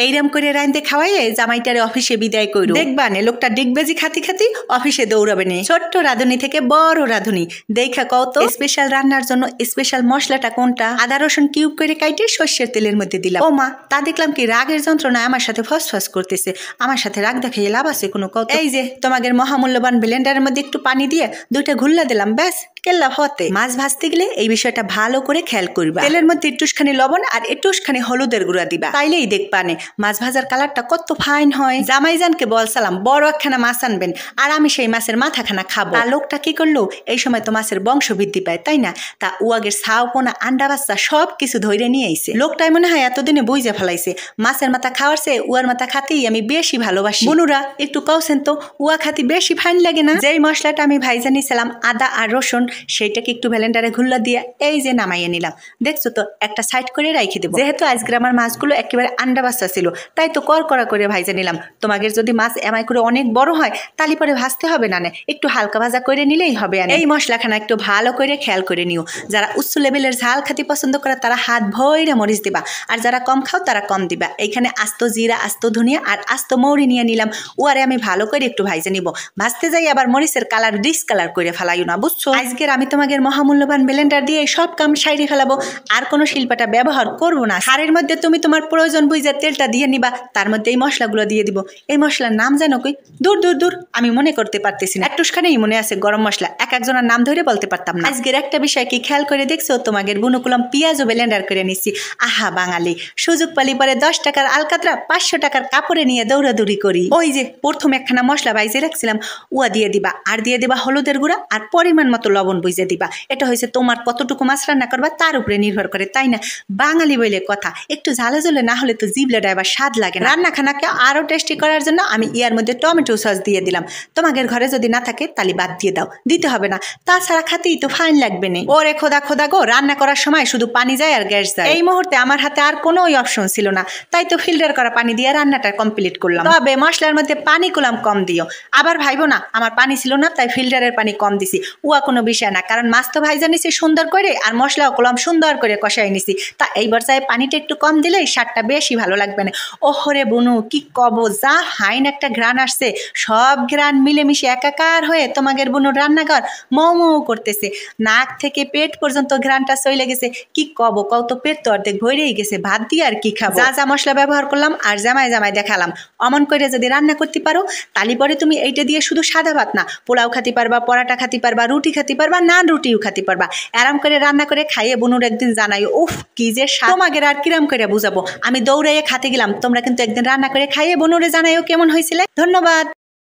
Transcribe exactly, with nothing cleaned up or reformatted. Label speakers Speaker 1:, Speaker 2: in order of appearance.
Speaker 1: এইরকম করে রাইন্দে খাওয়াইয়ে জামাইটারে অফিসে বিদায় করো। দেখবা নে লোকটা ডিগবেজি খাতি খাতি অফিসে দৌড়াবে নে। ছোট্ট রাঁধুনি থেকে বড় রাঁধুনি দেখা কত স্পেশাল রান্নার জন্য স্পেশাল মশলাটা কোনটা। আদা রসুন কিউব করে কাইটে সর্ষের তেলের মধ্যে দিলাম। ও মা, তা দেখলাম কি রাগের যন্ত্রণায় আমার সাথে ফস ফস করতেছে। আমার সাথে রাগ দেখাইয়ে লাভ আছে কোনো কত? এই যে তোমাদের মহামূল্যবান ব্লেন্ডারের মধ্যে একটু পানি দিয়ে দুইটা ঘুল্লা দিলাম, ব্যাস কেল্লা হতে। মাছ ভাজতে গেলে এই বিষয়টা ভালো করে খেয়াল করবা। তেলের মধ্যে একটুখানি লবণ আর একটুখানি হলুদের গুঁড়া দিবা, তাইলেই দেখবা নে মাছ ভাজার কালারটা কত ফাইন হয়। জামাইজানকে বল সালাম, বড় একখানা মাছ আনবেন আর আমি সেই মাছের মাথাখানা খাবো। আর লোকটা কি করলো, এই সময় তো মাছের বংশ বৃদ্ধি পায় তাই না, তা উয়াগের ছাও পোনা আন্ডা বাচ্চা সব কিছু ধরে নিয়ে আইছে। লোকটাই মনে হয় এতদিনে বুঝে ফেলাইছে মাছের মাথা খাওয়ার চেয়ে উয়ার মাথা খাতেই আমি বেশি ভালোবাসি। বনুরা একটু কওছেন তো উয়া খাতি বেশি ফাইন লাগে না? যেই মশলাটা আমি ভাইজা নিয়েছিলাম আদা আর রসুন, সেইটাকে একটু ব্লেন্ডারে ঘুল্লা দিয়ে এই যে নামাইয়ে নিলাম। দেখছো তো, একটা সাইড করে রাইখে দেবো। যেহেতু আজকে আমার মাছগুলো একেবারে আন্ডা বাচ্চা ছিল, তাই তো কর করা করে ভাইজা নিলাম। তোমাদের যদি মাছ এমাই করে অনেক বড় হয় তালি পরে ভাজতে হবে না, একটু হালকা ভাজা করে নিলেই হবে। এই মশলাখানা একটু ভালো করে খেয়াল করে নিও। যারা উচ্চ লেভেলের ঝাল খাতি পছন্দ করে তারা হাত ভইরা মরিচ দিবা, আর যারা কম খাও তারা কম দিবা। এইখানে আস্ত জিরা, আস্ত ধনিয়া আর আস্ত মৌরি নিয়ে নিলাম। ওয়ারে আমি ভালো করে একটু ভাইজা নিব। ভাজতে যাই আবার মরিচের কালার ডিসকালার করে ফেলাইও না, বুঝছো? আজকের আমি তোমাদের মহামূল্যবান ব্লেন্ডার দিয়ে সব কাম সাইরে ফেলাবো, আর কোনো শিল্পাটা ব্যবহার করবো না। সারের মধ্যে তুমি তোমার প্রয়োজন বুঝে তেলটা দিয়ে নিবা, তার মধ্যে এই মশলাগুলো দিয়ে দিব। এই মশলার নাম জানো কই? দূর দূর দূর আমি মনে করতে পারতেছি না। একটুখানেই মনে আছে গরম মশলা, এক একজনের নাম ধরে বলতে পারতাম না। আজকের একটা বিষয় কি খেয়াল করে দেখছো, তোমাদের বুনুকুলাম পেঁয়াজও ব্লেন্ডার করে নিচ্ছি। আহা বাঙালি, সুযোগ পালি পরে দশ টাকার আলকাতরা পাঁচশো টাকার কাপড়ে নিয়ে দৌড়াদৌড়ি করি। ওই যে প্রথম একখানা মশলা বাইজে রাখছিলাম, উয়া দিয়ে দিবা, আর দিয়ে দিবা হলুদের গুঁড়া আর পরিমাণ মতো লবণ বুঝে দিবা। এটা হয়েছে তোমার কতটুকু মাছ রান্না করবা তার উপরে নির্ভর করে, তাই না? বাঙালি বলে কথা, একটু ঝালে ঝোলে না হলে তো জিবলাটা এবার স্বাদ লাগে না। রান্না খানাকে আরো টেস্টি করার জন্য আমি ইয়ার মধ্যে টমেটো সস দিয়ে দিলাম। তোমাদের ঘরে যদি না থাকে তাহলে বাদ দিয়ে দাও, দিতে হবে না, তাছাড়া খাতেই তো ফাইন লাগবে না। ওরে খোদা খোদা গো, রান্না করার সময় শুধু পানি যায় আর গ্যাস যায়। এই মুহূর্তে আমার হাতে আর কোনো অপশন ছিল না, তাই তো ফিল্টার করা পানি দিয়ে রান্নাটা কমপ্লিট করলাম। তবে মশলার মধ্যে পানি কুলাম কম দিও, আবার ভাইবো না আমার পানি ছিল না তাই ফিল্টারের পানি কম দিছি। উয়া কোনো বিষয় না, কারণ মাছ তো ভাইজা নিছি সুন্দর করে আর মশলাও কলাম সুন্দর করে কষাই নিছি। তা এইবার চাই পানিটা একটু কম দিলেই স্বাদটা বেশি ভালো লাগবে না। ওহরে বুনু কি কব, যা হাইন একটা ঘ্রাণ আসছে, সব ঘ্রাণ মিলেমিশে একাকার হয়ে তোমাদের বুনুর রান্নাঘর মৌ মৌ করতেছে। নাক থেকে পেট পর্যন্ত ঘ্রাণটা চলে গেছে। কি কব কত, পেট তো অর্ধেক ভরেই গেছে, ভাত দিয়ে আর কি খাবো। যা যা মশলা ব্যবহার করলাম আর জামাই জামাই দেখালাম, অমন করে যদি রান্না করতে পারো তালি পরে তুমি এইটা দিয়ে শুধু সাদা ভাত না, পোলাও খাতে পারবা, পরাটা খাতে পারবা, রুটি খাতে পারবা, নান রুটিও খাতে পারবা। আরাম করে রান্না করে খাইয়ে বুনুর একদিন জানাই, উফ কি যে তোমাদের আর কিরাম করে বুঝাবো। আমি দৌড়াইয়ে খাতে গেলাম, তোমরা কিন্তু একদিন রান্না করে খাইয়ে বুনুরে জানাইও কেমন হয়েছিল। ধন্যবাদ।